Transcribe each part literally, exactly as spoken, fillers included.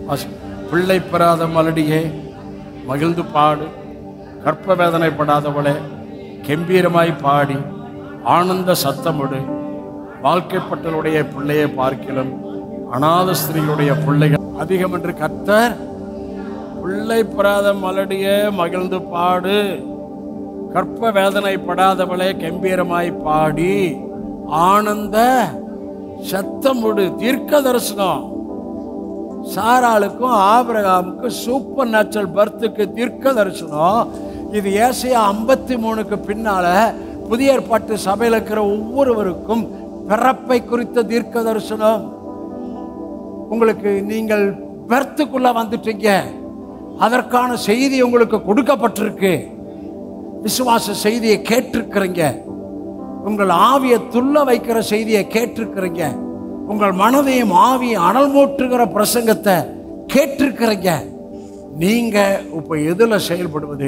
பிள்ளை பெறாத மலடியே மகிழ்ந்து பாடு, கற்ப வேதனைப்படாதவளே கம்பீரமாய் பாடி ஆனந்த சத்தமிடு. வாழ்க்கைப்பட்டவருடைய பிள்ளையை பார்க்கிலும் அநாத ஸ்திரீகளுடைய பிள்ளைகள் அதிகம் என்று கர்த்தர். பிள்ளை பெறாத மலடியே மகிழ்ந்து பாடு, கற்ப வேதனைப்படாதவளே கம்பீரமாய் பாடி ஆனந்த சத்தமிடு. தீர்க்க தரிசனம். சாராளுக்கும் ஆபிரகாமுக்கும் சூப்பர் நேச்சுரல் பர்த்துக்கு தீர்க்க தரிசனம். இது ஏசாயா ஐம்பத்தி மூணுக்கு பின்னால புதிய ஏற்பாட்டு சபையில் இருக்கிற ஒவ்வொருவருக்கும் பிறப்பை குறித்த தீர்க்க தரிசனம். உங்களுக்கு நீங்கள் பர்த்துக்குள்ள வந்துட்டீங்க, அதற்கான செய்தி உங்களுக்கு கொடுக்கப்பட்டிருக்கு. விசுவாச செய்தியை கேட்டிருக்கிறீங்க, உங்கள் ஆவியை துள்ள வைக்கிற செய்தியை கேட்டிருக்கிறீங்க, உங்கள் மனதையும் ஆவியை அனல் மூட்டுகிற பிரசங்கத்தை கேட்டிருக்கிறீங்க. நீங்க இப்ப எதுல செயல்படுவது?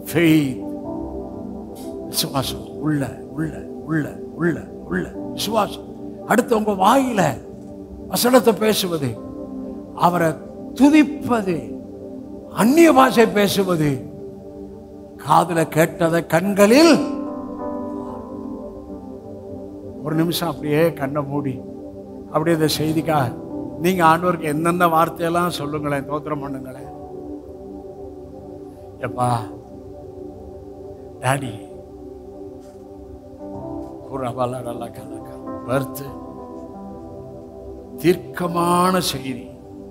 விசுவாசம். உள்ள உள்ள உள்ள உள்ள உள்ள விசுவாசம். அடுத்து உங்க வாயில வசனத்தை பேசுவது, அவரை துதிப்பது, அந்நிய பாஷை பேசுவது, காதுல கேட்டதை கண்களில். ஒரு நிமிஷம் அப்படியே கண்ணை மூடி அப்படியே இந்த செய்திக்காக நீங்க ஆண்டவருக்கு என்னென்ன வார்த்தையெல்லாம் சொல்லுங்களேன், தோத்திரம் பண்ணுங்களேன். எப்பா டாடி பர்த்து தீர்க்கமான செய்தி,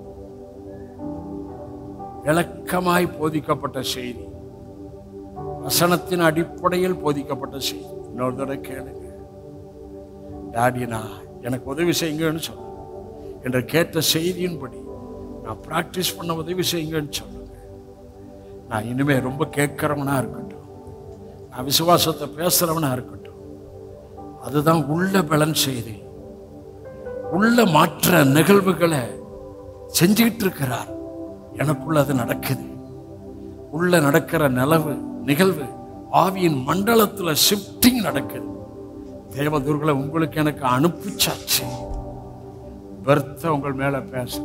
விளக்கமாய் போதிக்கப்பட்ட செய்தி, வசனத்தின் அடிப்படையில் போதிக்கப்பட்ட செய்தி. இன்னொரு தடவை கேளுங்க, டாடினா எனக்கு உதவி செய்யுங்கன்னு சொல்லுங்க என்று கேட்ட செய்தியின்படி நான் பிராக்டிஸ் பண்ண உதவி செய்யுங்கன்னு சொல்லுங்க. நான் இனிமே ரொம்ப கேட்கிறவனா இருக்கட்டும், நான் விசுவாசத்தை பேசுறவனா இருக்கட்டும். அதுதான் உள்ள பலன் செய்தி, உள்ள மாற்ற நிகழ்வுகளை செஞ்சுக்கிட்டு இருக்கிறார். எனக்குள்ள அது நடக்குது. உள்ள நடக்கிற நிலவு நிகழ்வு ஆவியின் மண்டலத்துல ஷிஃப்டிங் நடக்குது. தேவதூர்களை உங்களுக்கு எனக்கு அனுப்பிச்சாச்சு. பர்த்த உங்கள் மேல பேசுற,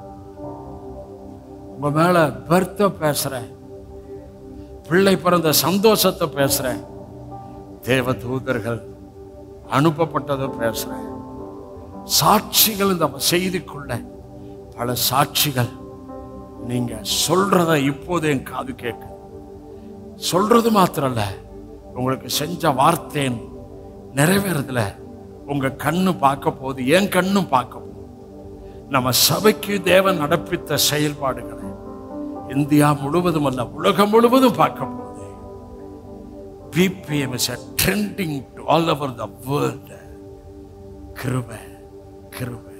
உங்க மேல பர்த்த பேசுற, பிள்ளை பிறந்த சந்தோஷத்தை பேசுற, தேவ தூதர்கள் அனுப்பப்பட்டதை பேசுற, சாட்சிகள் இந்த செய்திக்குள்ள பல சாட்சிகள். நீங்க சொல்றத இப்போது என் காது கேட்கு. சொல்றது மாத்திரம் இல்ல, உங்களுக்கு செஞ்ச வார்த்தை நிறைவேறதுல உங்க கண்ணு பார்க்க போகுது, என் கண்ணும் பார்க்க போகுது. நம்ம சபைக்கு தேவன் நடப்பித்த செயல்பாடுகளை இந்தியா முழுவதும் அல்ல, உலகம் முழுவதும் பார்க்க போகுது. B P M is a trending to all over the world. கிருபை கிருபை.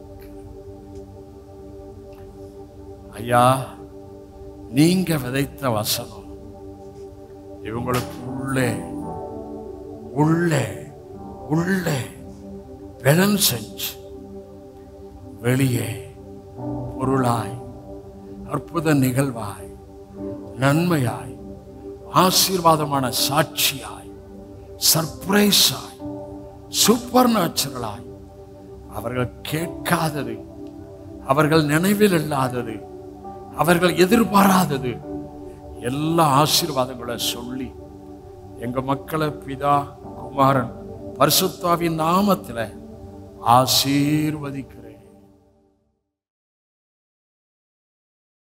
ஐயா, நீங்க விதைத்த வசனம் இவங்களுக்கு உள்ளே உள்ளே உள்ளே பலன் செஞ்சு வெளியே பொருளாய், அற்புத நிகழ்வாய், நன்மையாய், ஆசீர்வாதமான சாட்சியாய், சர்ப்ரைஸாய், சூப்பர் நேச்சுரலாய், அவர்கள் கேட்காதது, அவர்கள் நினைவில் இல்லாதது, அவர்கள் எதிர்பாராதது எல்லா ஆசீர்வாதங்களை சொல்லி எங்க மக்களை பிதா குமாரன் பரிசுத்தாவின் நாமத்தில் ஆசீர்வதிக்க